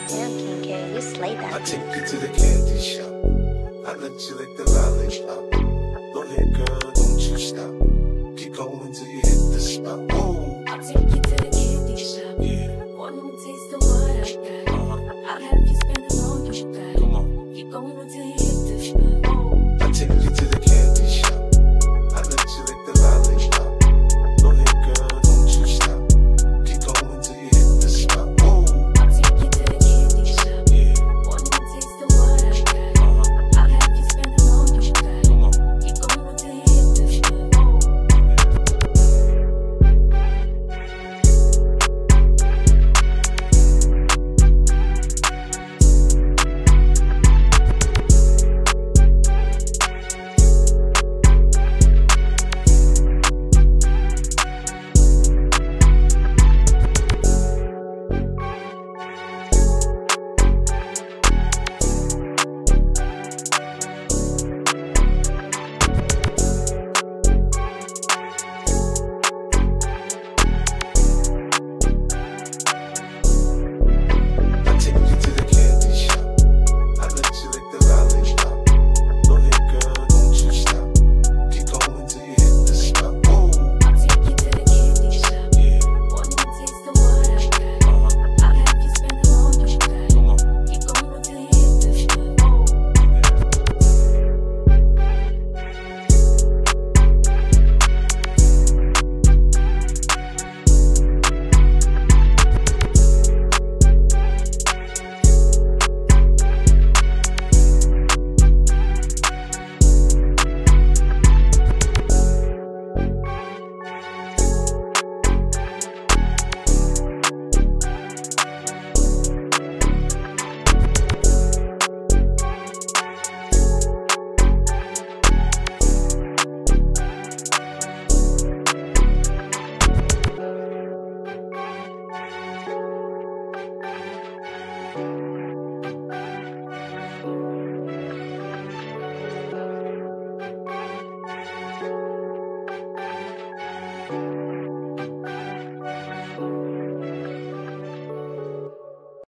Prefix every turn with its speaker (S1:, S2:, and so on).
S1: Damn, King K, you slayed that.
S2: I take you to the candy shop. I let you lick the lollipop. Go ahead, girl, don't you stop. Keep going till you hit the spot. Whoa.
S3: I'll take you to the candy shop.
S2: Yeah.
S3: Want to taste of what I got. I'll have you spending all you got.
S2: Come on.
S3: Keep going till you